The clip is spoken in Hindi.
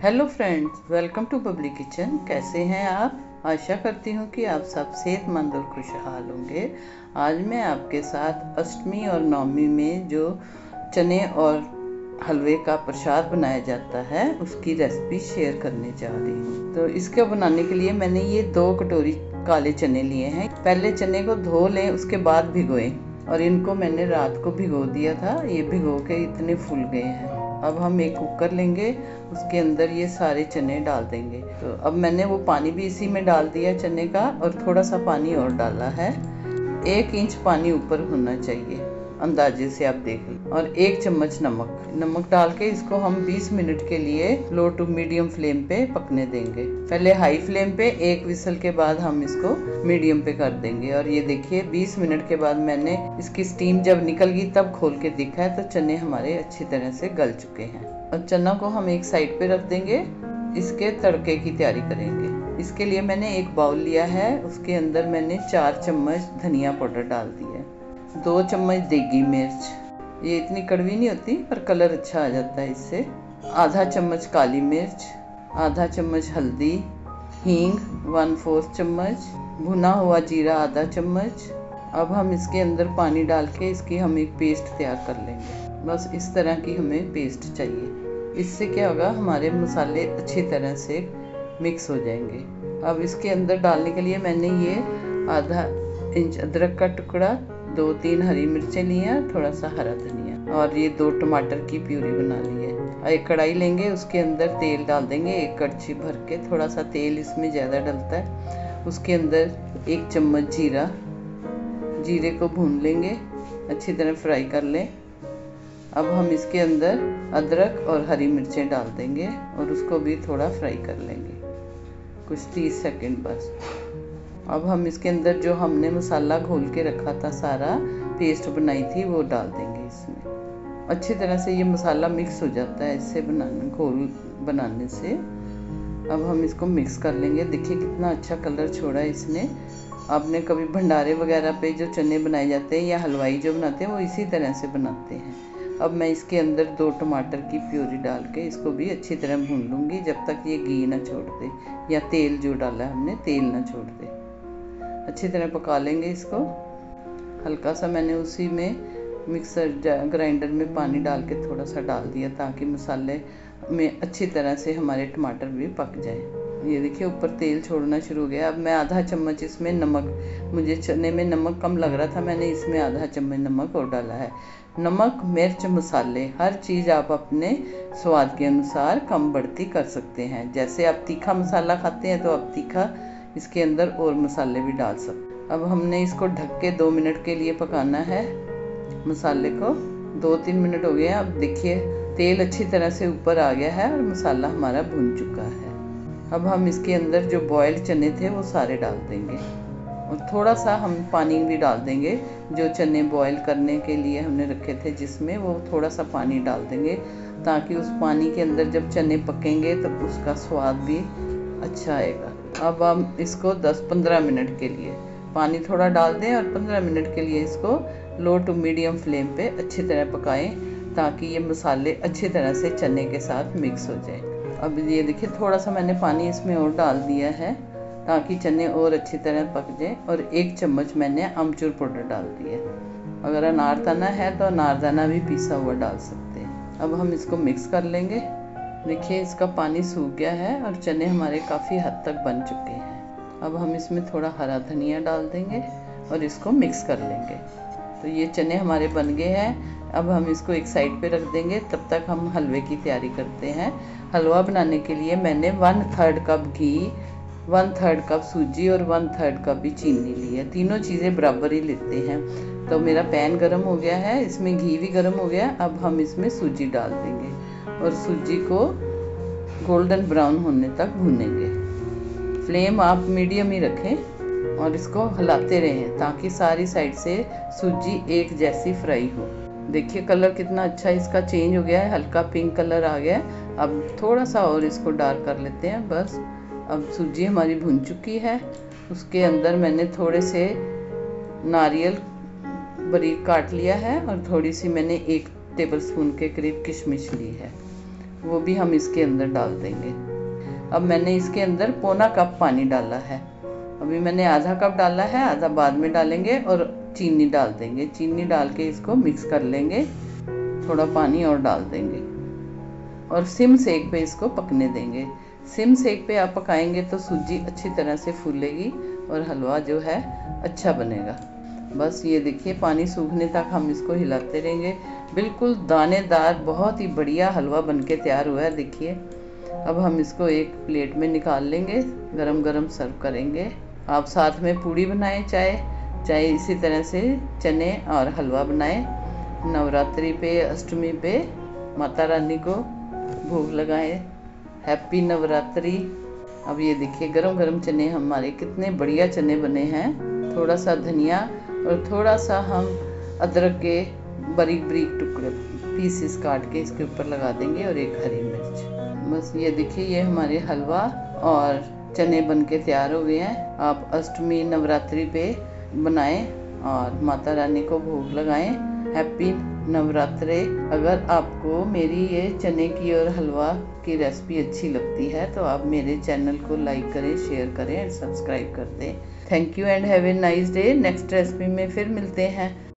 Hello friends, welcome to Babli kitchen. कैसे हैं आप? आशा करती हूँ कि आप सब सेहतमंद और खुशहाल होंगे। आज मैं आपके साथ अष्टमी और नवमी में जो चने और हलवे का प्रसाद बनाया जाता है उसकी रेसिपी शेयर करने जा रही हूँ। तो इसको बनाने के लिए मैंने ये 2 कटोरी काले चने लिए हैं। पहले चने को धो लें, उसके बाद भिगोएं। और इनको मैंने रात को भिगो दिया था, ये भिगो के इतने फूल गए हैं। अब हम एक कुकर लेंगे, उसके अंदर ये सारे चने डाल देंगे। तो अब मैंने वो पानी भी इसी में डाल दिया चने का, और थोड़ा सा पानी और डाला है। 1 इंच पानी ऊपर होना चाहिए, अंदाजे से आप देख लें। और 1 चम्मच नमक डाल के इसको हम 20 मिनट के लिए लो टू मीडियम फ्लेम पे पकने देंगे। पहले हाई फ्लेम पे, 1 विसल के बाद हम इसको मीडियम पे कर देंगे। और ये देखिए 20 मिनट के बाद मैंने इसकी स्टीम जब निकल गई तब खोल के देखा है, तो चने हमारे अच्छी तरह से गल चुके हैं। और चना को हम एक साइड पे रख देंगे। इसके तड़के की तैयारी करेंगे। इसके लिए मैंने एक बाउल लिया है, उसके अंदर मैंने 4 चम्मच धनिया पाउडर डाल दिया है, 2 चम्मच देगी मिर्च, ये इतनी कड़वी नहीं होती पर कलर अच्छा आ जाता है इससे, आधा चम्मच काली मिर्च, आधा चम्मच हल्दी, हींग 1/4 चम्मच, भुना हुआ जीरा आधा चम्मच। अब हम इसके अंदर पानी डाल के इसकी हम एक पेस्ट तैयार कर लेंगे। बस इस तरह की हमें पेस्ट चाहिए। इससे क्या होगा, हमारे मसाले अच्छी तरह से मिक्स हो जाएंगे। अब इसके अंदर डालने के लिए मैंने ये आधा इंच अदरक का टुकड़ा, 2-3 हरी मिर्चें ली हैं, थोड़ा सा हरा धनिया, और ये 2 टमाटर की प्यूरी बना ली है। एक कढ़ाई लेंगे, उसके अंदर तेल डाल देंगे 1 कड़छी भर के। थोड़ा सा तेल इसमें ज़्यादा डलता है। उसके अंदर 1 चम्मच जीरे को भून लेंगे, अच्छी तरह फ्राई कर लें। अब हम इसके अंदर अदरक और हरी मिर्चें डाल देंगे और उसको भी थोड़ा फ्राई कर लेंगे, कुछ 30 सेकंड बस। अब हम इसके अंदर जो हमने मसाला घोल के रखा था, सारा पेस्ट बनाई थी, वो डाल देंगे इसमें। अच्छी तरह से ये मसाला मिक्स हो जाता है इससे घोल बनाने से। अब हम इसको मिक्स कर लेंगे। देखिए कितना अच्छा कलर छोड़ा है इसने। आपने कभी भंडारे वगैरह पे जो चने बनाए जाते हैं या हलवाई जो बनाते हैं वो इसी तरह से बनाते हैं। अब मैं इसके अंदर 2 टमाटर की प्यूरी डाल के इसको भी अच्छी तरह भून लूँगी जब तक ये घी ना छोड़ दे, या तेल जो डाला है हमने तेल ना छोड़ दे। अच्छी तरह पका लेंगे इसको। हल्का सा मैंने उसी में मिक्सर ग्राइंडर में पानी डाल के थोड़ा सा डाल दिया, ताकि मसाले में अच्छी तरह से हमारे टमाटर भी पक जाए। ये देखिए ऊपर तेल छोड़ना शुरू हो गया। अब मैं आधा चम्मच इसमें नमक, मुझे चने में नमक कम लग रहा था, मैंने इसमें आधा चम्मच नमक और डाला है। नमक, मिर्च, मसाले हर चीज़ आप अपने स्वाद के अनुसार कम बढ़ती कर सकते हैं। जैसे आप तीखा मसाला खाते हैं तो आप तीखा इसके अंदर और मसाले भी डाल सकते। अब हमने इसको ढक के 2 मिनट के लिए पकाना है मसाले को। 2-3 मिनट हो गए हैं। अब देखिए तेल अच्छी तरह से ऊपर आ गया है और मसाला हमारा भुन चुका है। अब हम इसके अंदर जो बॉयल्ड चने थे वो सारे डाल देंगे, और थोड़ा सा हम पानी भी डाल देंगे। जो चने बॉयल करने के लिए हमने रखे थे जिसमें, वो थोड़ा सा पानी डाल देंगे, ताकि उस पानी के अंदर जब चने पकेंगे तो उसका स्वाद भी अच्छा आएगा। अब हम इसको 10-15 मिनट के लिए पानी थोड़ा डाल दें और 15 मिनट के लिए इसको लो टू मीडियम फ्लेम पे अच्छी तरह पकाएं, ताकि ये मसाले अच्छी तरह से चने के साथ मिक्स हो जाए। अब ये देखिए थोड़ा सा मैंने पानी इसमें और डाल दिया है, ताकि चने और अच्छी तरह पक जाए। और 1 चम्मच मैंने अमचूर पाउडर डाल दिया। अगर अनारदाना है तो अनारदाना भी पीसा हुआ डाल सकते हैं। अब हम इसको मिक्स कर लेंगे। देखिए इसका पानी सूख गया है और चने हमारे काफ़ी हद तक बन चुके हैं। अब हम इसमें थोड़ा हरा धनिया डाल देंगे और इसको मिक्स कर लेंगे। तो ये चने हमारे बन गए हैं। अब हम इसको एक साइड पे रख देंगे। तब तक हम हलवे की तैयारी करते हैं। हलवा बनाने के लिए मैंने 1/3 कप घी, 1/3 कप सूजी और 1/3 कप भी चीनी ली है। तीनों चीज़ें बराबर ही लेते हैं। तो मेरा पैन गरम हो गया है, इसमें घी भी गरम हो गया। अब हम इसमें सूजी डाल देंगे और सूजी को गोल्डन ब्राउन होने तक भूनेंगे। फ्लेम आप मीडियम ही रखें और इसको हिलाते रहें, ताकि सारी साइड से सूजी एक जैसी फ्राई हो। देखिए कलर कितना अच्छा इसका चेंज हो गया है, हल्का पिंक कलर आ गया है। अब थोड़ा सा और इसको डार्क कर लेते हैं बस। अब सूजी हमारी भुन चुकी है। उसके अंदर मैंने थोड़े से नारियल बारीक काट लिया है और थोड़ी सी मैंने 1 टेबलस्पून के करीब किशमिश ली है। वो भी हम इसके अंदर डाल देंगे। अब मैंने इसके अंदर पौना कप पानी डाला है। अभी मैंने आधा कप डाला है, आधा बाद में डालेंगे और चीनी डाल देंगे। चीनी डाल के इसको मिक्स कर लेंगे, थोड़ा पानी और डाल देंगे और सिम सेक पे इसको पकने देंगे। सिम सेक पे आप पकाएंगे तो सूजी अच्छी तरह से फूलेगी और हलवा जो है अच्छा बनेगा। बस ये देखिए, पानी सूखने तक हम इसको हिलाते रहेंगे। बिल्कुल दानेदार बहुत ही बढ़िया हलवा बनके तैयार हुआ है, देखिए। अब हम इसको एक प्लेट में निकाल लेंगे, गरम गरम सर्व करेंगे। आप साथ में पूड़ी बनाएं, चाहे इसी तरह से चने और हलवा बनाएं। नवरात्रि पे, अष्टमी पे माता रानी को भोग लगाएं। हैप्पी नवरात्रि। अब ये देखिए, गरम गरम चने हमारे कितने बढ़िया चने बने हैं। थोड़ा सा धनिया और थोड़ा सा हम अदरक के बारीक बारीक टुकड़े पीसेस काट के इसके ऊपर लगा देंगे और एक हरी मिर्च। बस ये देखिए, ये हमारे हलवा और चने बनके तैयार हो गए हैं। आप अष्टमी नवरात्रि पे बनाएं और माता रानी को भोग लगाएं। हैप्पी नवरात्रि। अगर आपको मेरी ये चने की और हलवा की रेसिपी अच्छी लगती है तो आप मेरे चैनल को लाइक करें, शेयर करें और सब्सक्राइब कर दें। Thank you and have a nice day. Next recipe में फिर मिलते हैं।